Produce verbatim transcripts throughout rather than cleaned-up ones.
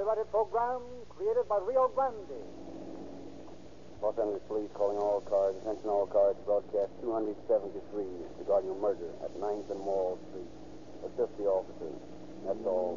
copyrighted program created by Rio Grande. Los Angeles Police calling all cars. Attention all cars. Broadcast two seventy-three regarding a murder at ninth and Wall Street. Assist the officers. That's all.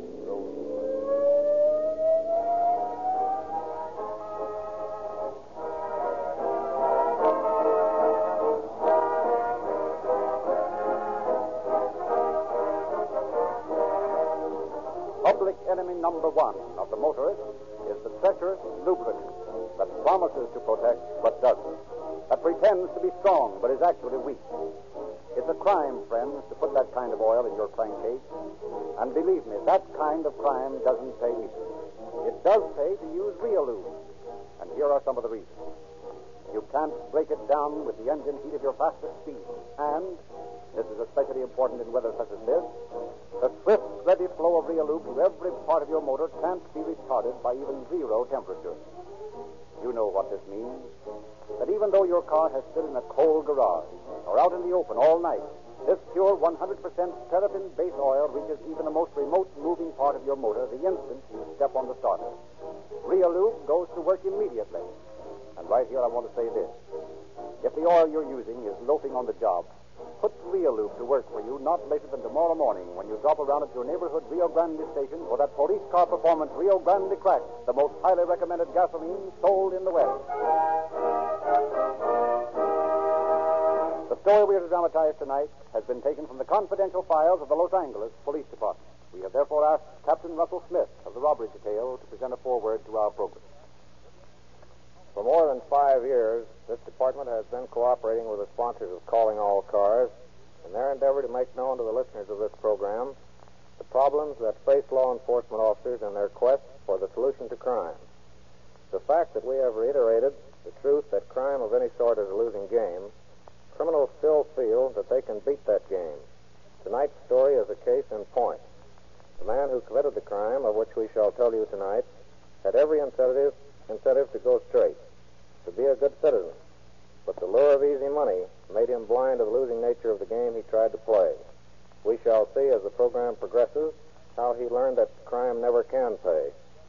Public enemy number one of the motorist is the treacherous lubricant that promises to protect but doesn't, that pretends to be strong but is actually weak. It's a crime, friends, to put that kind of oil in your crankcase. And believe me, that kind of crime doesn't pay either. It does pay to use real lube. And here are some of the reasons. You can't break it down with the engine heat of your fastest speed. And, this is especially important in weather such as this, the swift, ready flow of real lube to every part of your motor can't be retarded by even zero temperature. You know what this means. That even though your car has stood in a cold garage or out in the open all night, this pure one hundred percent paraffin base oil reaches even the most remote moving part of your motor the instant you step on the starter. Real lube goes to work immediately. And right here I want to say this. If the oil you're using is loafing on the job, put Real Lube to work for you not later than tomorrow morning when you drop around at your neighborhood Rio Grande station for that police car performance Rio Grande Crack, the most highly recommended gasoline sold in the West. The story we are to dramatize tonight has been taken from the confidential files of the Los Angeles Police Department. We have therefore asked Captain Russell Smith of the robbery detail to present a foreword to our program. For more than five years, this department has been cooperating with the sponsors of Calling All Cars in their endeavor to make known to the listeners of this program the problems that face law enforcement officers in their quest for the solution to crime. The fact that we have reiterated the truth that crime of any sort is a losing game, criminals still feel that they can beat that game. Tonight's story is a case in point. The man who committed the crime, of which we shall tell you tonight, had every incentive incentive to go straight, to be a good citizen. But the lure of easy money made him blind to the losing nature of the game he tried to play. We shall see as the program progresses how he learned that crime never can pay.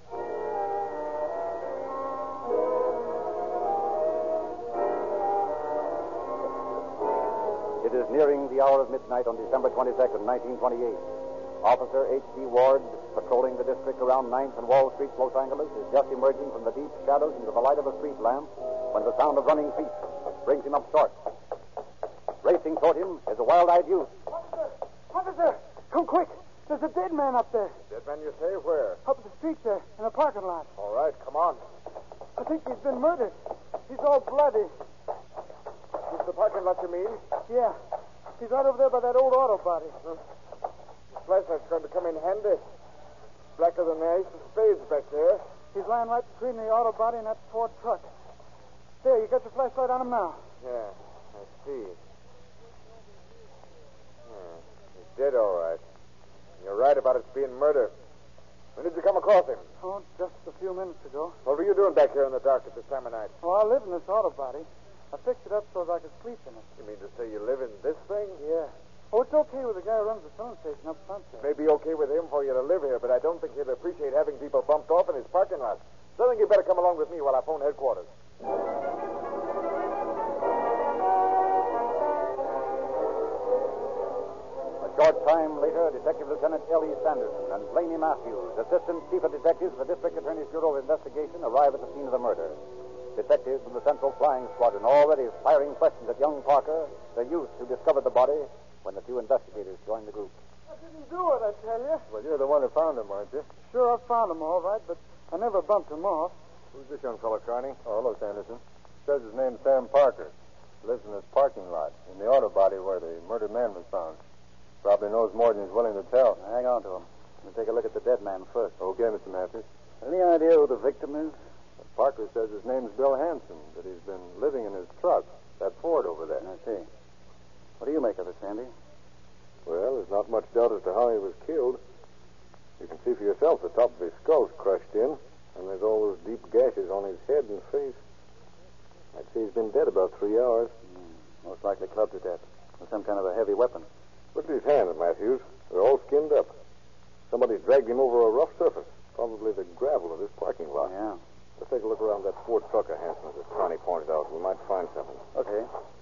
It is nearing the hour of midnight on December twenty-second, nineteen twenty-eight. Officer H D Ward, patrolling the district around ninth and Wall Street, Los Angeles, is just emerging from the deep shadows into the light of a street lamp when the sound of running feet brings him up short. Racing toward him is a wild-eyed youth. Officer! Officer! Come quick! There's a dead man up there. Dead man, you say? Where? Up the street there, in a parking lot. All right, come on. I think he's been murdered. He's all bloody. Is the parking lot, you mean? Yeah. He's right over there by that old auto body. Huh? Flashlight's going to come in handy. Blacker than the ice of spades back there. He's lying right between the auto body and that Ford truck. There, you got your flashlight on him now. Yeah, I see. Yeah, he's dead, all right. You're right about it being murder. When did you come across him? Oh, just a few minutes ago. What were you doing back here in the dark at this time of night? Oh, I live in this auto body. I fixed it up so that I could sleep in it. You mean to say you live in this thing? Yeah. Oh, it's okay with the guy who runs the phone station up front there. It may be okay with him for you to live here, but I don't think he'll appreciate having people bumped off in his parking lot. So I think you better come along with me while I phone headquarters. A short time later, Detective Lieutenant Ellie Sanderson and Blaney Matthews, Assistant Chief of Detectives of the District Attorney's Bureau of Investigation, arrive at the scene of the murder. Detectives from the Central Flying Squadron already firing questions at young Parker, the youth who discovered the body, when the two investigators joined the group. I didn't do it, I tell you. Well, you're the one who found him, aren't you? Sure, I found him all right, but I never bumped him off. Who's this young fellow, Carney? Oh, hello, Sanderson. Says his name's Sam Parker. Lives in this parking lot, in the auto body where the murdered man was found. Probably knows more than he's willing to tell. Hang on to him. Let me take a look at the dead man first. Okay, Mister Matthews. Any idea who the victim is? Parker says his name's Bill Hanson, that he's been living in his truck, that Ford over there. I see. What do you make of it, Sandy? Well, there's not much doubt as to how he was killed. You can see for yourself the top of his skull's crushed in, and there's all those deep gashes on his head and face. I'd say he's been dead about three hours. Mm, most likely clubbed to death with some kind of a heavy weapon. Look at his hands, Matthews. They're all skinned up. Somebody dragged him over a rough surface. Probably the gravel of this parking lot. Yeah. Let's take a look around that Ford truck of Hanson's that Connie pointed out. We might find something. Okay.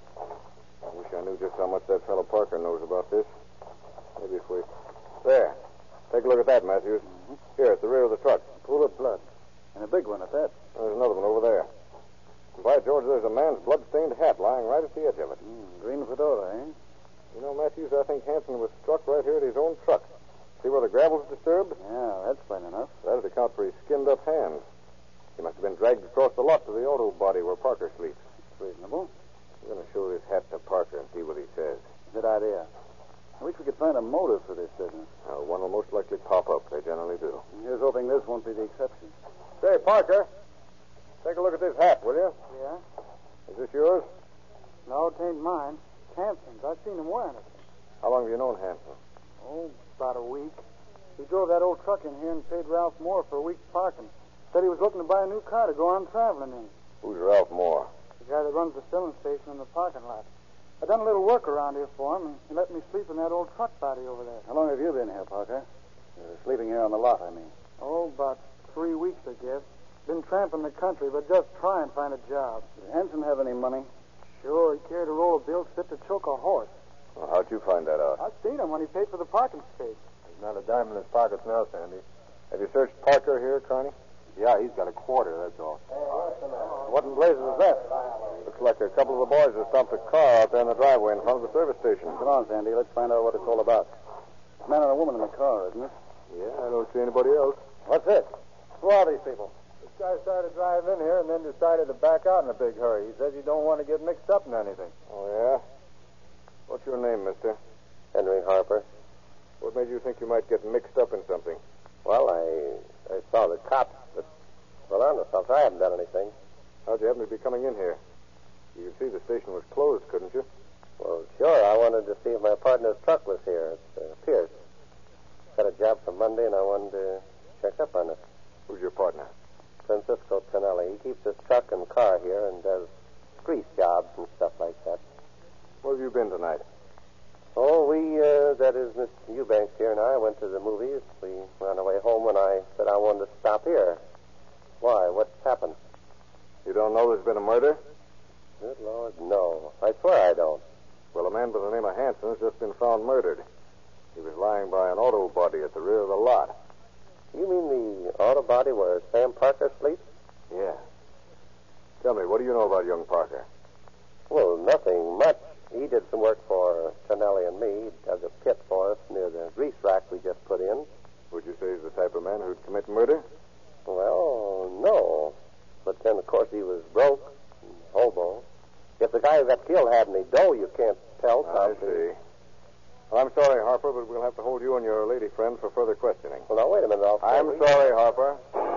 I wish I knew just how much that fellow Parker knows about this. Maybe if we... There. Take a look at that, Matthews. Mm-hmm. Here, at the rear of the truck. Pool of blood. And a big one at that. There's another one over there. And by George, there's a man's blood-stained hat lying right at the edge of it. Mm, green fedora, eh? You know, Matthews, I think Hanson was struck right here at his own truck. See where the gravel's disturbed? Yeah, that's plain enough. That'd account for his skinned-up hands. He must have been dragged across the lot to the auto body where Parker sleeps. Reasonable. I'm going to show this hat to Parker and see what he says. Good idea. I wish we could find a motive for this business. Uh, one will most likely pop up. They generally do. Here's hoping this won't be the exception. Say, Parker, take a look at this hat, will you? Yeah? Is this yours? No, it ain't mine. It's Hanson's. I've seen him wearing it. How long have you known Hanson? Oh, about a week. He drove that old truck in here and paid Ralph Moore for a week's parking. Said he was looking to buy a new car to go on traveling in. Who's Ralph Moore? The guy that runs the filling station in the parking lot. I done a little work around here for him, and he let me sleep in that old truck body over there. How long have you been here, Parker? Uh, sleeping here on the lot, I mean. Oh, about three weeks, I guess. Been tramping the country, but just try and find a job. Did Hanson have any money? Sure, he carried a roll of bills fit to choke a horse. Well, how'd you find that out? I seen him when he paid for the parking space. There's not a dime in his pockets now, Sandy. Have you searched Parker here, Connie? Yeah, he's got a quarter, that's all. What in blazes is that? Looks like a couple of the boys have stopped a car out there in the driveway in front of the service station. Come on, Sandy. Let's find out what it's all about. A man and a woman in the car, isn't it? Yeah, I don't see anybody else. What's it? Who are these people? This guy started to drive in here and then decided to back out in a big hurry. He says he don't want to get mixed up in anything. Oh, yeah? What's your name, mister? Henry Harper. What made you think you might get mixed up in something? Well, I I saw the cops, but, well, on themselves, I haven't done anything. How'd you happen to be coming in here? You could see the station was closed, couldn't you? Well, sure, I wanted to see if my partner's truck was here. It's uh, Pierce. Got a job for Monday, and I wanted to check up on it. Who's your partner? Francisco Tonelli. He keeps his truck and car here and does grease jobs and stuff like that. Where have you been tonight? Oh, we, uh, that is, Mister Eubanks here and I went to the movies. We were on our way home when I said I wanted to stop here. Why? What's happened? You don't know there's been a murder? Good Lord, no. I swear I don't. Well, a man by the name of Hanson has just been found murdered. He was lying by an auto body at the rear of the lot. You mean the auto body where Sam Parker sleeps? Yeah. Tell me, what do you know about young Parker? Well, nothing much. He did some work for Tonelli and me. He dug a pit for us near the grease rack we just put in. Would you say he's the type of man who'd commit murder? Well, no. But then, of course, he was broke, and hobo. If the guy who got killed had any dough, you can't tell. I see. Well, I'm sorry, Harper, but we'll have to hold you and your lady friend for further questioning. Well, now, wait a minute, I'll... I'm sorry, Harper.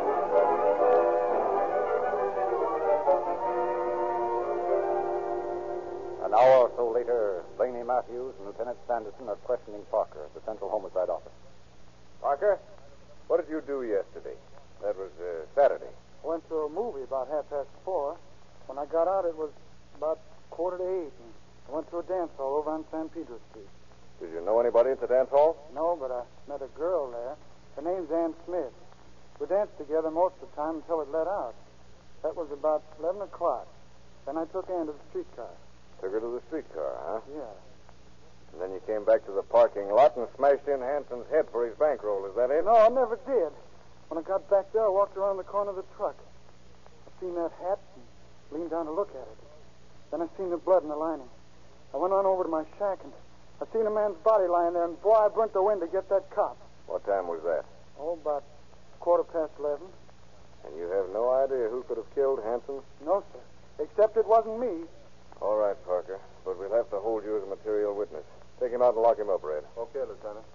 An hour or so later, Blaney Matthews and Lieutenant Sanderson are questioning Parker at the Central Homicide Office. Parker, what did you do yesterday? That was uh, Saturday. I went to a movie about half past four. When I got out, it was about quarter to eight. And I went to a dance hall over on San Pedro Street. Did you know anybody at the dance hall? No, but I met a girl there. Her name's Ann Smith. We danced together most of the time until it let out. That was about eleven o'clock. Then I took Ann to the streetcar. Took her to the streetcar, huh? Yeah. And then you came back to the parking lot and smashed in Hanson's head for his bankroll. Is that it? No, I never did. When I got back there, I walked around the corner of the truck. I seen that hat and leaned down to look at it. Then I seen the blood in the lining. I went on over to my shack and I seen a man's body lying there, and boy, I burnt the wind to get that cop. What time was that? Oh, about quarter past eleven. And you have no idea who could have killed Hanson? No, sir. Except it wasn't me. All right, Parker. But we'll have to hold you as a material witness. Take him out and lock him up, Red. Okay, Lieutenant.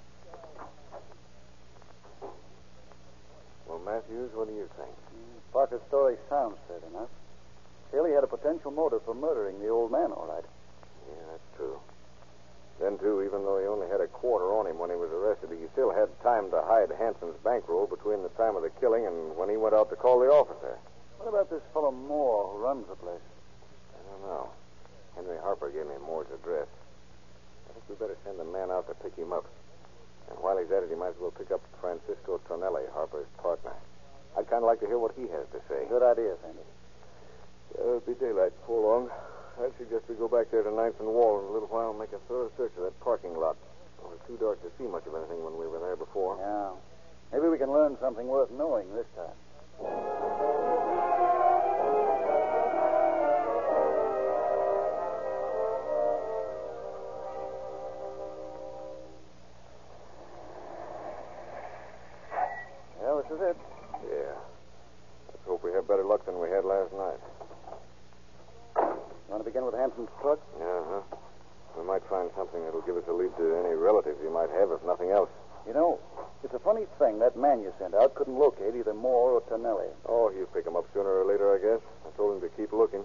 Well, Matthews, what do you think? Parker's story sounds fair enough. Still, he had a potential motive for murdering the old man, all right. Yeah, that's true. Then, too, even though he only had a quarter on him when he was arrested, he still had time to hide Hanson's bankroll between the time of the killing and when he went out to call the officer. What about this fellow Moore who runs the place? I don't know. Henry Harper gave me Moore's address. I think we better send a man out to pick him up. And while he's at it, he might as well pick up Francisco Tonelli, Harper's partner. I'd kind of like to hear what he has to say. Good idea, Sandy. Uh, it'll be daylight before long. I'd suggest we go back there to Ninth and Wall in a little while and make a thorough search of that parking lot. It was too dark to see much of anything when we were there before. Yeah. Maybe we can learn something worth knowing this time. Well, this is it. Yeah. Let's hope we have better luck than we had last night. You want to begin with Hanson's truck? Uh-huh. We might find something that'll give us a lead to any relatives he might have, if nothing else. You know, it's a funny thing. That man you sent out couldn't locate either Moore or Tonelli. Oh, he'll pick him up sooner or later, I guess. I told him to keep looking.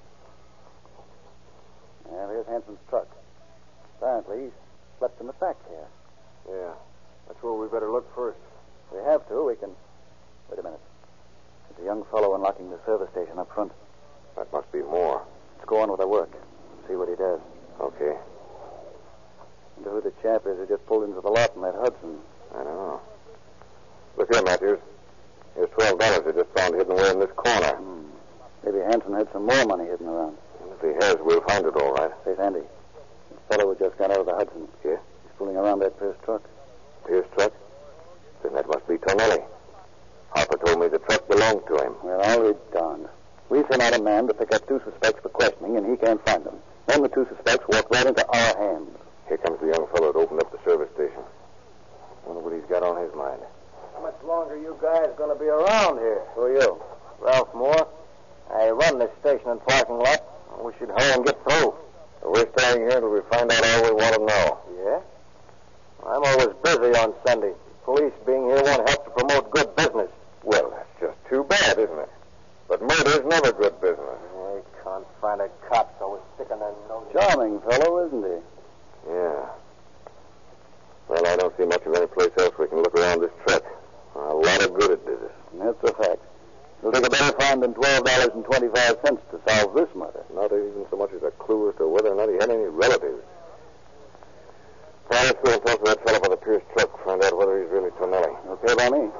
Well, here's Hanson's truck. Apparently, he's slept in the back here. Yeah. That's where we better look first. If we have to, we can... Wait a minute. There's a young fellow unlocking the service station up front. That must be Moore. Let's go on with our work. See what he does. Okay. Wonder who the chap is who just pulled into the lot in that Hudson. I don't know. Look here, Matthews. Here's twelve dollars I just found hidden away in this corner. Hmm. Maybe Hanson had some more money hidden around. And if he has, we'll find it all right. Say, Sandy, this fellow who just got out of the Hudson. Yeah? He's fooling around that Pierce truck. Pierce truck? Then that must be Tonelli. Harper told me the truck belonged to him. Well, I'll be darned. We sent out a man to pick up two suspects for questioning, and he can't find them. Then the two suspects walked right into our hands. Here comes the young fellow that opened up the service station. Wonder what he's got on his mind. How much longer you guys going to be around here? Who are you? Ralph Moore. I run this station and parking lot. We should hurry and get through. So we're staying here until we find out all we want to know. Yeah? I'm always busy on Sunday. Police being here won't help to promote good business. Well, that's just too bad, isn't it? But murder's never good business. They can't find a cop, so we're sticking their nose. Charming fellow, isn't he? Yeah. Well, I don't see much of any place else we can look around this truck. A lot of good it did us. That's a fact. It'll take a better find than twelve dollars and twenty-five cents to solve this murder. Not even so much as a clue as to whether or not he had any relatives. Well, let's go and talk to that fellow by the Pierce truck, find out whether he's really Tonelli. Okay by me.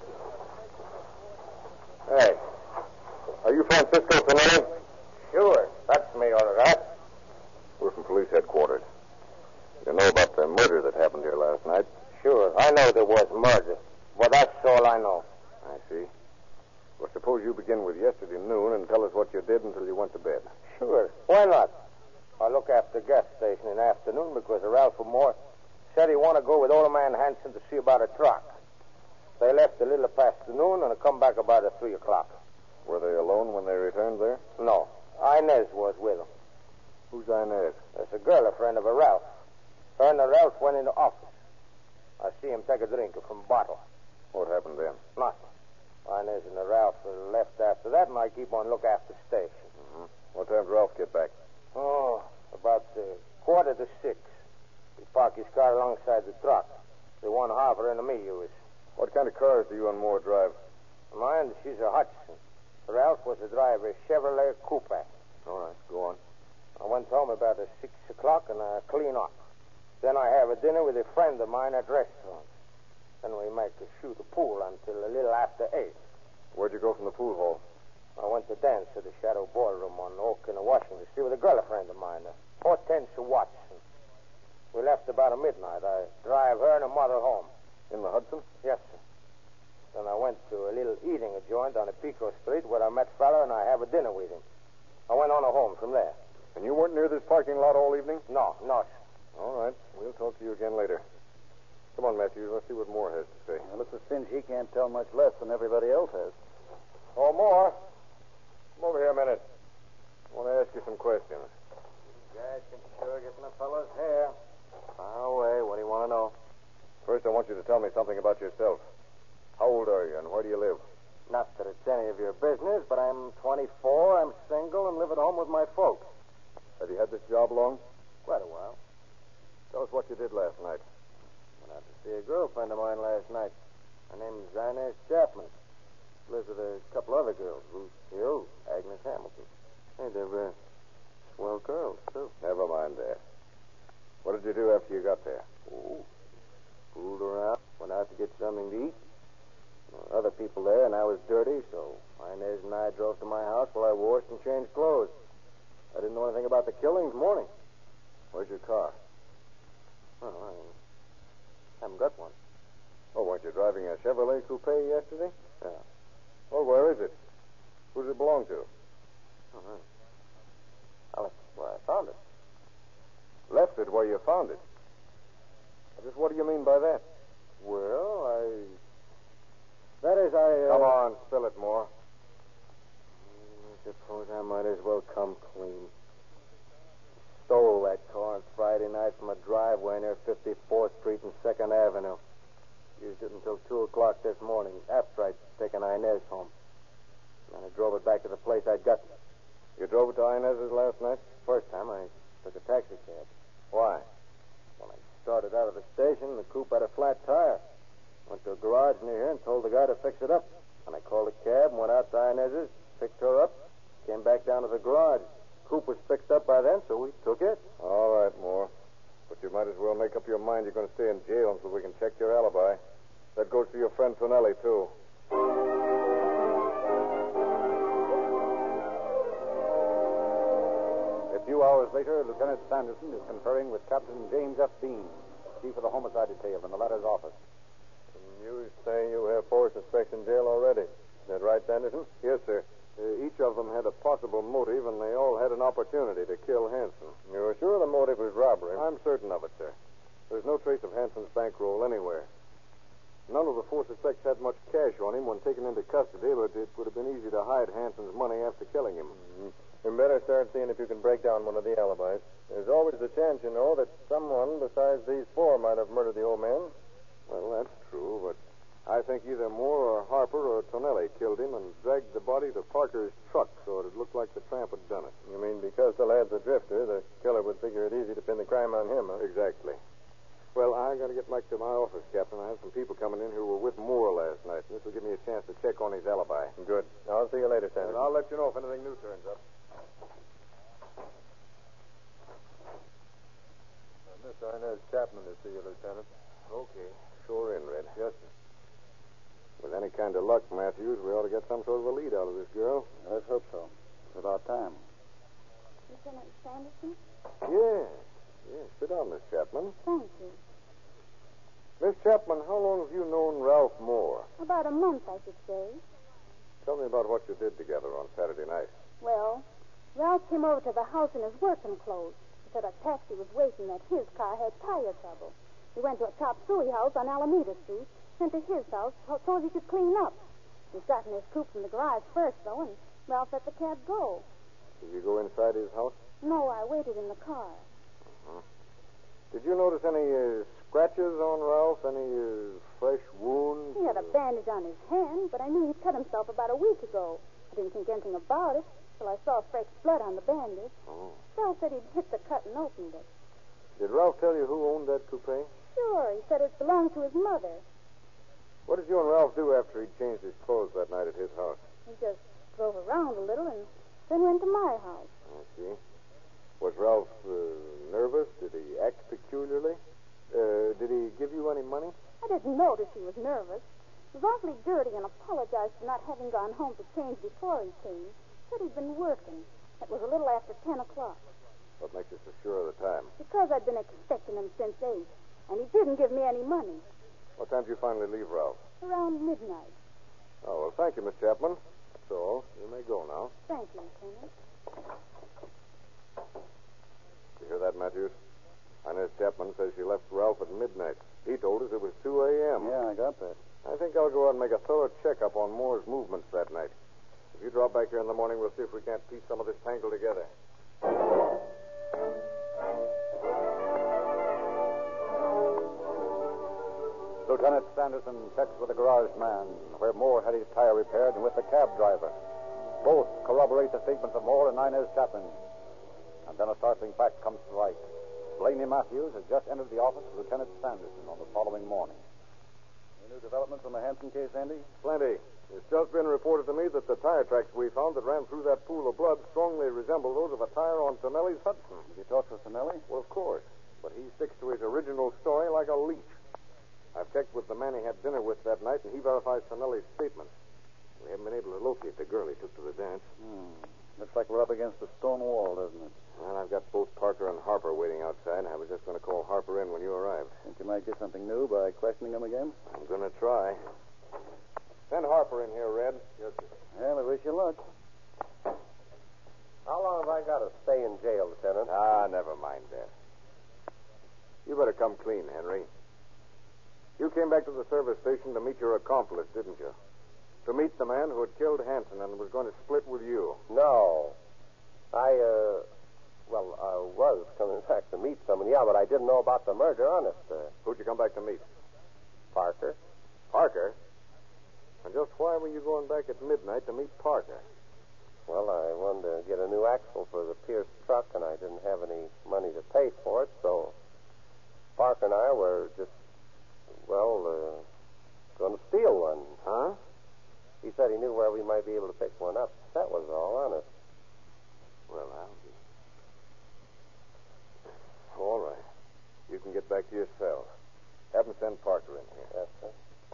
Hey, are you Francisco Tonelli? Sure, that's me, all right. We're from police headquarters. You know about the murder that happened here last night? Sure, I know there was murder. Well, that's all I know. I see. Well, suppose you begin with yesterday noon and tell us what you did until you went to bed. Sure, why not? I look after the gas station in the afternoon because Ralph Moore said he want to go with old man Hanson to see about a truck. They left a little past the noon and come back about at three o'clock. Were they alone when they returned there? No, Inez was with them. Who's Inez? There's a girl, a friend of a Ralph. Her and the Ralph went in the office. I see him take a drink from a bottle. What happened then? Nothing. Inez and the Ralph left after that, and I keep on look after the station. Mm-hmm. What time did Ralph get back? Oh, about uh, quarter to six. He parked his car alongside the truck. The one Harper and me use. What kind of cars do you and Moore drive? Mine, she's a Hudson. Ralph was the driver, Chevrolet Coupe. All right, go on. I went home about uh, six o'clock and I clean up. Then I have a dinner with a friend of mine at restaurant. Then we make a shoot a pool until a little after eight. Where'd you go from the pool hall? I went to dance at the Shadow Ballroom on Oak in Washington to see with a girlfriend of mine, uh, Hortensia Watson. We left about a midnight. I drive her and her mother home. In the Hudson? Yes, sir. Then I went to a little eating a joint on a Pico Street where I met fella and I have a dinner with him. I went on home from there. And you weren't near this parking lot all evening? No, no, sir. All right. We'll talk to you again later. Come on, Matthews. Let's see what Moore has to say. Well, looks a cinch he can't tell much less than everybody else has. Oh, Moore. Come over here a minute. I want to ask you some questions. You guys can sure get my fellow's hair. Fire away. What do you want to know? First, I want you to tell me something about yourself. How old are you, and where do you live? Not that it's any of your business, but I'm twenty-four, I'm single, and live at home with my folks. Have you had this job long? Quite a while. Tell us what you did last night. Went out to see a girlfriend of mine last night. Her name's Inez Chapman. Lives with a couple other girls, Ruth Hill, Agnes Hamilton. Hey, they're uh, swell girls, too. Never mind that. What did you do after you got there? Oh. Fooled around, went out to get something to eat. There were other people there, and I was dirty, so Inez and I drove to my house while I washed and changed clothes. I didn't know anything about the killing this morning. Where's your car? Oh, I haven't got one. Oh, weren't you driving a Chevrolet coupe yesterday? Yeah. Well, where is it? Who does it belong to? Oh, right. Well, that's where I found it. Left it where you found it. Just what do you mean by that? Well, I... That is, I... Uh... Come on, spill it more. I suppose I might as well come clean. Stole that car on Friday night from a driveway near fifty-fourth Street and second Avenue. Used it until two o'clock this morning, after I'd taken Inez home. And I drove it back to the place I'd got. You drove it to Inez's last night? First time I took a taxi cab. Why? When I started out of the station, the coupe had a flat tire. Went to a garage near here and told the guy to fix it up. And I called a cab and went out to Inez's, picked her up, came back down to the garage. Coupe was fixed up by then, so we took it. All right, Moore. But you might as well make up your mind you're going to stay in jail until we can check your alibi. That goes for your friend Tonelli, too. A few hours later, Lieutenant Sanderson is conferring with Captain James F. Bean, chief of the homicide detail in the latter's office. You say you have four suspects in jail already. Is that right, Sanderson? Yes, sir. Uh, each of them had a possible motive, and they all had an opportunity to kill Hanson. You're sure the motive was robbery? I'm certain of it, sir. There's no trace of Hanson's bankroll anywhere. None of the four suspects had much cash on him when taken into custody, but it would have been easy to hide Hanson's money after killing him. Mm-hmm. You better start seeing if you can break down one of the alibis. There's always the chance, you know, that someone besides these four might have murdered the old man. Well, that's true, but I think either Moore or Harper or Tonelli killed him and dragged the body to Parker's truck so it looked like the tramp had done it. You mean because the lad's a drifter, the killer would figure it easy to pin the crime on him, huh? Exactly. Well, I got to get back to my office, Captain. I have some people coming in who were with Moore last night, and this will give me a chance to check on his alibi. Good. I'll see you later, Sanderson. And I'll let you know if anything new turns up. Uh, Mister Inez Chapman to see you, Lieutenant. Okay. Sure in, Red. Yes, sir. With any kind of luck, Matthews, we ought to get some sort of a lead out of this girl. Let's hope so. It's about time. Lieutenant Sanderson? Yes. Yes. Sit down, Miss Chapman. Thank you. Miss Chapman, how long have you known Ralph Moore? About a month, I should say. Tell me about what you did together on Saturday night. Well, Ralph came over to the house in his working clothes. He said a taxi was waiting, that his car had tire trouble. He went to a chop suey house on Alameda Street, went to his house so he could clean up. He got in his coupe from the garage first, though, and Ralph let the cab go. Did you go inside his house? No, I waited in the car. Uh-huh. Did you notice any uh, scratches on Ralph? Any uh, fresh wounds? He had a bandage on his hand, but I knew he'd cut himself about a week ago. I didn't think anything about it till I saw fresh blood on the bandage. Oh. Ralph said he'd hit the cut and opened it. Did Ralph tell you who owned that coupe? Sure, he said it belonged to his mother. What did you and Ralph do after he'd changed his clothes that night at his house? He just drove around a little and then went to my house. I see. Was Ralph uh, nervous? Did he act peculiarly? Uh, did he give you any money? I didn't notice he was nervous. He was awfully dirty and apologized for not having gone home to change before he came. Said he'd been working. It was a little after ten o'clock. What makes you so sure of the time? Because I'd been expecting him since eight, and he didn't give me any money. What time did you finally leave, Ralph? Around midnight. Oh, well, thank you, Miss Chapman. That's all. You may go now. Thank you, Lieutenant. You hear that, Matthews? Inez Chapman says she left Ralph at midnight. He told us it was two a.m. Yeah, I got that. I think I'll go out and make a thorough checkup on Moore's movements that night. If you drop back here in the morning, we'll see if we can't piece some of this tangle together. Lieutenant Sanderson checks with the garage man where Moore had his tire repaired and with the cab driver. Both corroborate the statements of Moore and Inez Chapman. And then a startling fact comes to light. Blaney Matthews has just entered the office of Lieutenant Sanderson on the following morning. Any new developments on the Hanson case, Andy? Plenty. It's just been reported to me that the tire tracks we found that ran through that pool of blood strongly resemble those of a tire on Tonelli's Hudson. Did you talk to Tonelli? Well, of course. But he sticks to his original story like a leech. I've checked with the man he had dinner with that night, and he verifies Tonelli's statement. We haven't been able to locate the girl he took to the dance. Hmm. Looks like we're up against a stone wall, doesn't it? Well, I've got both Parker and Harper waiting outside. I was just going to call Harper in when you arrived. Think you might get something new by questioning him again? I'm going to try. Send Harper in here, Red. Yes, sir. Well, I wish you luck. How long have I got to stay in jail, Lieutenant? Ah, never mind that. You better come clean, Henry. You came back to the service station to meet your accomplice, didn't you? To meet the man who had killed Hanson and was going to split with you. No. I, uh, well, I was coming back to meet someone, yeah, but I didn't know about the murder, honest. Uh, Who'd you come back to meet? Parker. Parker? And just why were you going back at midnight to meet Parker? Well, I wanted to get a new axle for the Pierce truck, and I didn't have any money to pay for it, so Parker and I were just, well, uh, going to steal one. Huh? He said he knew where we might be able to pick one up. That was all, honest. Well, I'll be. All right. You can get back to your cell. Have him send Parker in here. Yes, sir.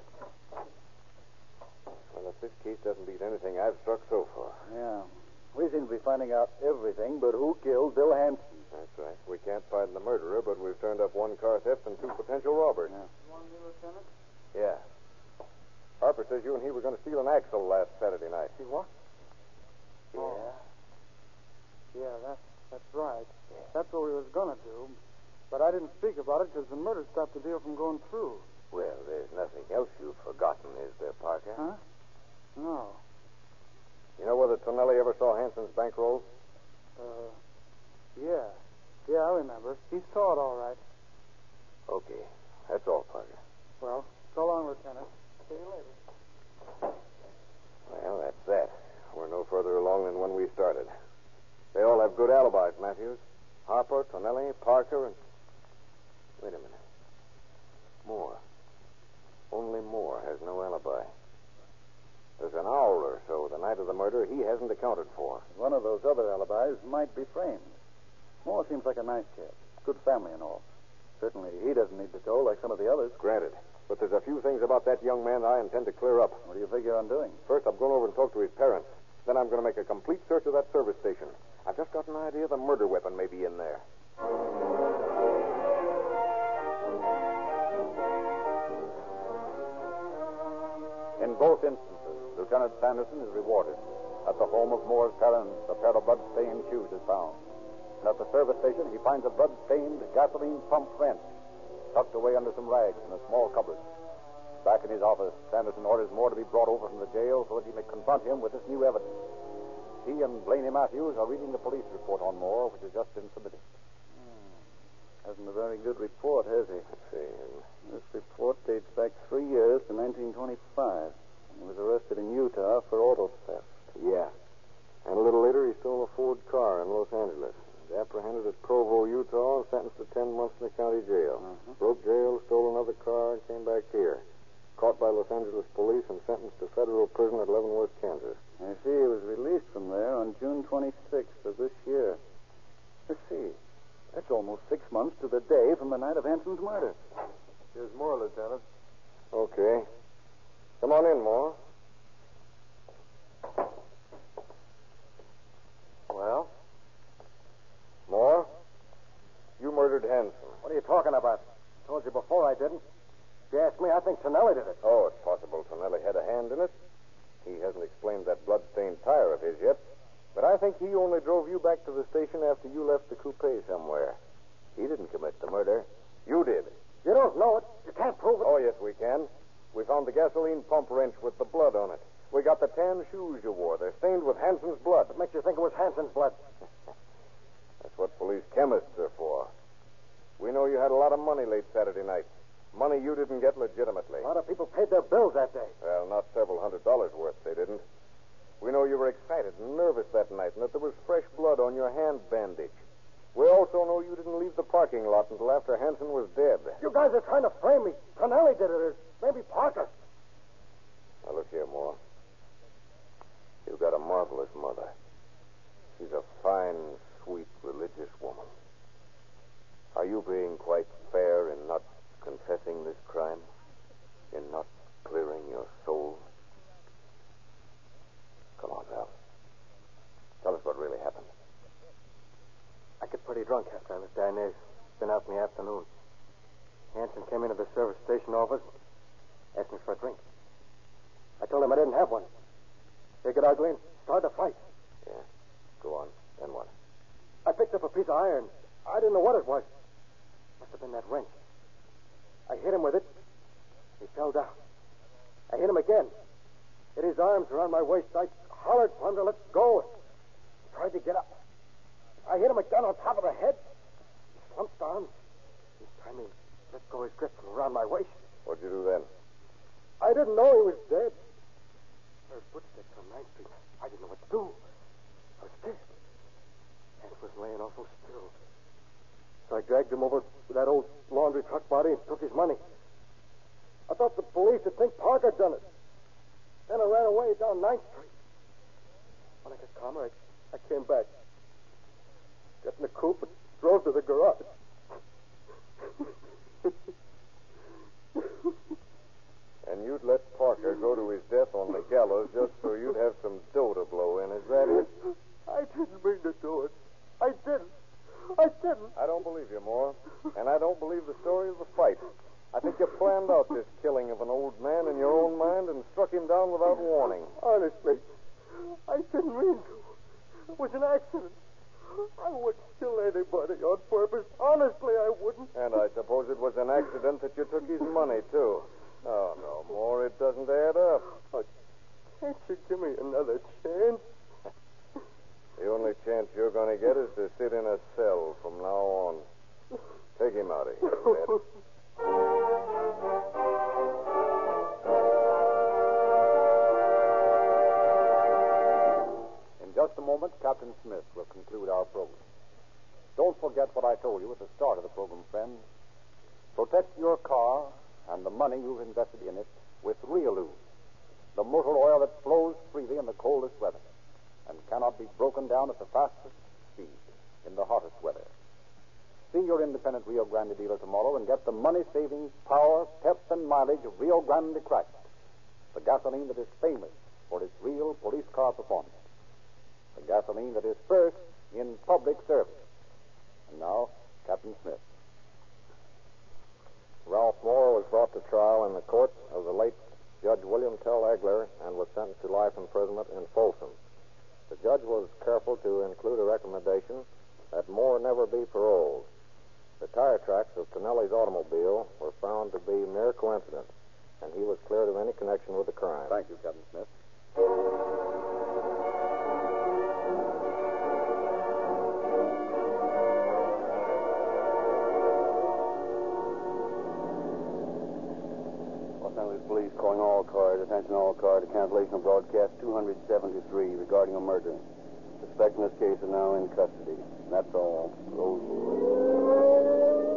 Well, if this case doesn't beat anything I've struck so far. Yeah. We seem to be finding out everything but who killed Bill Hanson. That's right. We can't find the murderer, but we've turned up one car theft and two potential robbers. Yeah. You want me, Lieutenant? Yeah. Harper says you and he were going to steal an axle last Saturday night. See what? Yeah. Oh. Yeah, that's, that's right. That's what we was going to do. But I didn't speak about it because the murder stopped the deal from going through. Well, there's nothing else you've forgotten, is there, Parker? Huh? No. You know whether Tonelli ever saw Hanson's bankroll? Uh, yeah. Yeah, I remember. He saw it all right. Okay. That's all, Parker. Well, so long, Lieutenant. See you later. Well, that's that. We're no further along than when we started. They all have good alibis, Matthews. Harper, Tonelli, Parker, and... Wait a minute. Moore. Only Moore has no alibi. There's an hour or so the night of the murder he hasn't accounted for. One of those other alibis might be framed. Moore seems like a nice chap. Good family and all. Certainly he doesn't need to go like some of the others. Granted. But there's a few things about that young man I intend to clear up. What do you figure on doing? First, I'm going over and talk to his parents. Then I'm going to make a complete search of that service station. I've just got an idea the murder weapon may be in there. In both instances, Lieutenant Sanderson is rewarded. At the home of Moore's parents, a pair of blood-stained shoes is found. And at the service station, he finds a blood-stained gasoline pump wrench tucked away under some rags in a small cupboard. Back in his office, Sanderson orders Moore to be brought over from the jail so that he may confront him with this new evidence. He and Blaney Matthews are reading the police report on Moore, which has just been submitted. Hmm. Hasn't a very good report, has he? Let's see. This report dates back three years to nineteen twenty-five. He was arrested in Utah for auto theft. Yeah. And a little later, he stole a Ford car in Los Angeles. He was apprehended at Provo, Utah, and sentenced to ten months in the county jail. Uh-huh. Broke jail, stole another car, and came back here. Caught by Los Angeles police and sentenced to federal prison at Leavenworth, Kansas. I see he was released from there on June twenty-sixth of this year. Let's see. That's almost six months to the day from the night of Hanson's murder. Here's Moore, Lieutenant. Okay. Come on in, Moore. Well? Moore? You murdered Hanson. What are you talking about? I told you before I didn't. If you ask me, I think Tonelli did it. Oh, it's possible Tonelli had a hand in it. He hasn't explained that blood-stained tire of his yet. But I think he only drove you back to the station after you left the coupe somewhere. He didn't commit the murder. You did. You don't know it. You can't prove it. Oh, yes, we can. We found the gasoline pump wrench with the blood on it. We got the tan shoes you wore. They're stained with Hanson's blood. What makes you think it was Hanson's blood? That's what police chemists are for. We know you had a lot of money late Saturday night. Money you didn't get legitimately. A lot of people paid their bills that day. Well, not several hundred dollars worth, they didn't. We know you were excited and nervous that night and that there was fresh blood on your hand bandage. We also know you didn't leave the parking lot until after Hanson was dead. You guys are trying to frame me. Tonelli did it, or maybe Parker. Now, look here, Moore. You've got a marvelous mother. She's a fine, sweet, religious woman. Are you being quite fair in not confessing this crime? pretty drunk after I left Inez. Been out in the afternoon. Hanson came into the service station office, asked me for a drink. I told him I didn't have one. They got ugly and started a fight. Yeah. Go on. Then what? I picked up a piece of iron. I didn't know what it was. Must have been that wrench. I hit him with it. He fell down. I hit him again. Hit his arms around my waist. I hollered for him to let go. He tried to get up. I hit him again on top of the head. He slumped down. This time he let go his grip from around my waist. What'd you do then? I didn't know he was dead. I heard footsteps on Ninth Street. I didn't know what to do. I was scared. Hank was laying awful still. So I dragged him over to that old laundry truck body and took his money. I thought the police would think Parker had done it. Then I ran away down Ninth Street. When I got calmer, I, I came back. Got in the coupe and drove to the garage. And you'd let Parker go to his death on the gallows just so you'd have some dough to blow in, is that it? I didn't mean to do it. I didn't. I didn't. I don't believe you, Moore. And I don't believe the story of the fight. I think you planned out this killing of an old man in your own mind and struck him down without warning. Honestly, I didn't mean to. It was an accident. I wouldn't kill anybody on purpose. Honestly, I wouldn't. And I suppose it was an accident that you took his money, too. Oh, no, Moore, it doesn't add up. Oh, can't you give me another chance? The only chance you're going to get is to sit in a cell from now on. Take him out of here, Ned. In just a moment, Captain Smith will conclude our program. Don't forget what I told you at the start of the program, friends. Protect your car and the money you've invested in it with Realume, the motor oil that flows freely in the coldest weather and cannot be broken down at the fastest speed in the hottest weather. See your independent Rio Grande dealer tomorrow and get the money-saving power, pep, and mileage of Rio Grande Cracked, the gasoline that is famous for its real police car performance, the gasoline that is first in public service. And now, Captain Smith. Ralph Moore was brought to trial in the court of the late Judge William Tell Egler and was sentenced to life imprisonment in Folsom. The judge was careful to include a recommendation that Moore never be paroled. The tire tracks of Tonelli's automobile were found to be mere coincidence, and he was cleared of any connection with the crime. Thank you, Captain Smith. Los Angeles Police calling all cars. Attention all cars to cancellation of broadcast two seventy-three regarding a murder. Suspect in this case is now in custody. That's all. Those...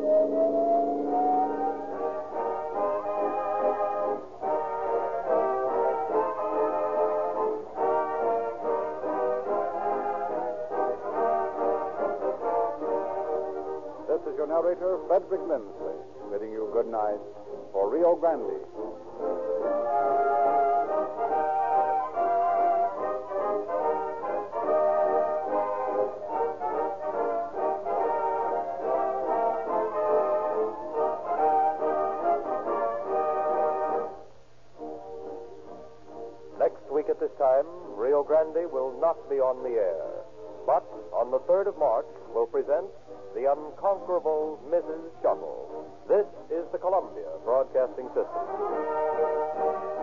This is your narrator, Frederick Lindsley, bidding you good night for Rio Grande. Next week at this time, Rio Grande will not be on the air. But on the third of March, we'll present The Unconquerable Missus Shuttle. This is the Columbia Broadcasting System.